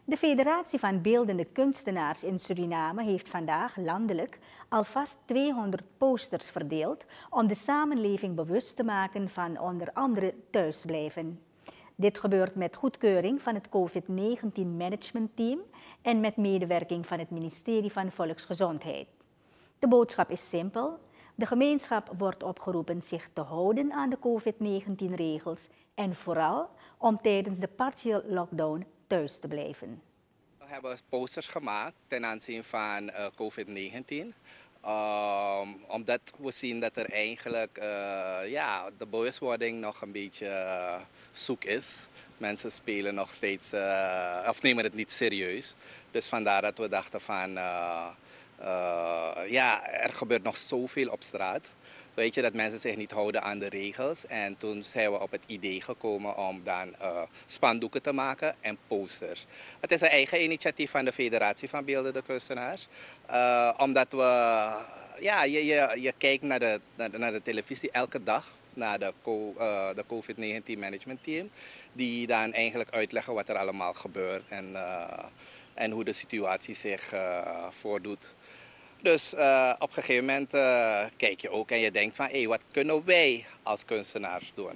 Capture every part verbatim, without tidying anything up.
De Federatie van Beeldende Kunstenaars in Suriname heeft vandaag landelijk alvast tweehonderd posters verdeeld om de samenleving bewust te maken van onder andere thuisblijven. Dit gebeurt met goedkeuring van het COVID negentien managementteam en met medewerking van het ministerie van Volksgezondheid. De boodschap is simpel. De gemeenschap wordt opgeroepen zich te houden aan de COVID negentien regels en vooral om tijdens de partial lockdown thuis te blijven. We hebben posters gemaakt ten aanzien van uh, COVID negentien. Um, omdat we zien dat er eigenlijk uh, ja, de bewustwording nog een beetje uh, zoek is. Mensen spelen nog steeds, uh, of nemen het niet serieus. Dus vandaar dat we dachten van, uh, uh, ja, er gebeurt nog zoveel op straat. Weet je, dat mensen zich niet houden aan de regels. En toen zijn we op het idee gekomen om dan uh, spandoeken te maken en posters. Het is een eigen initiatief van de Federatie van Beeldende Kunstenaars. Uh, omdat we, ja, je, je, je kijkt naar de, naar, de, naar de televisie elke dag. Naar de, uh, de COVID negentien management team. Die dan eigenlijk uitleggen wat er allemaal gebeurt. En, uh, en hoe de situatie zich uh, voordoet. Dus uh, op een gegeven moment uh, kijk je ook en je denkt van, hé, hey, wat kunnen wij als kunstenaars doen?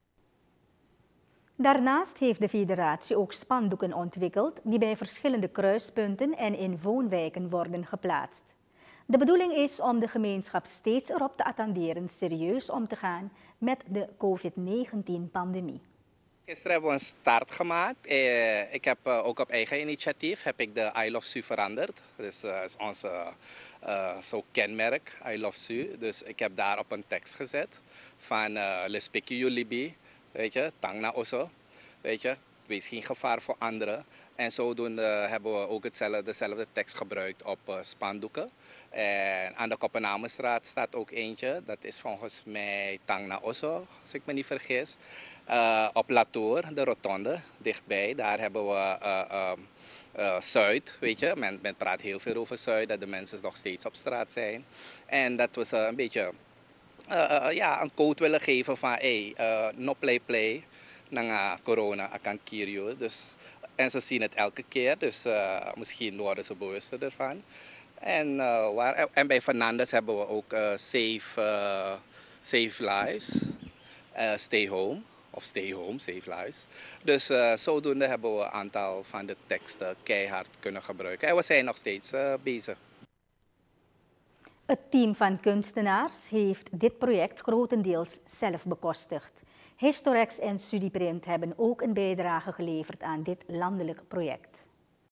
Daarnaast heeft de federatie ook spandoeken ontwikkeld die bij verschillende kruispunten en in woonwijken worden geplaatst. De bedoeling is om de gemeenschap steeds erop te attenderen serieus om te gaan met de COVID negentien pandemie. Gisteren hebben we een start gemaakt. Eh, ik heb uh, ook op eigen initiatief heb ik de I Love Su veranderd. Dus dat uh, is ons uh, uh, zo kenmerk, I Love Su. Dus ik heb daar op een tekst gezet van uh, Les Peki Yulibi, weet je, Tang na Oso, weet je, wees geen gevaar voor anderen. En zodoende hebben we ook hetzelfde, dezelfde tekst gebruikt op uh, spandoeken. En aan de Koppenamenstraat staat ook eentje. Dat is volgens mij Tang na Oso, als ik me niet vergis. Uh, op Latour, de rotonde, dichtbij, daar hebben we uh, uh, uh, Zuid, weet je. Men, men praat heel veel over Zuid, dat de mensen nog steeds op straat zijn. En dat we ze een beetje uh, uh, ja, een code willen geven van, hey, uh, no play play, na corona, akan kirio. Dus, en ze zien het elke keer, dus uh, misschien worden ze bewuster ervan. En, uh, waar, en bij Fernandes hebben we ook uh, Save, uh, Save Lives, uh, Stay Home. Of Stay Home, Save Lives. Dus uh, zodoende hebben we een aantal van de teksten keihard kunnen gebruiken. En we zijn nog steeds uh, bezig. Het team van kunstenaars heeft dit project grotendeels zelf bekostigd. Historex en Studiprint hebben ook een bijdrage geleverd aan dit landelijk project.